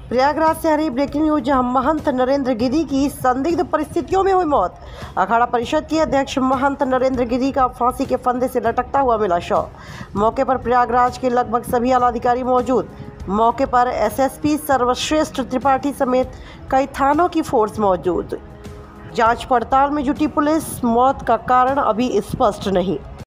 प्रयागराज से आ रही breaking news, जहां महंत नरेंद्र गिरी की संदिग्ध परिस्थितियों में हुई मौत। अखाड़ा परिषद के अध्यक्ष महंत नरेंद्र गिरी का फांसी के फंदे से लटकता हुआ मिला शव। मौके पर प्रयागराज के लगभग सभी आलाधिकारी मौजूद। मौके पर एसएसपी सर्वश्रेष्ठ त्रिपाठी समेत कई थानों की फोर्स मौजूद। जांच पड़ताल में जुटी पुलिस। मौत का कारण अभी स्पष्ट नहीं।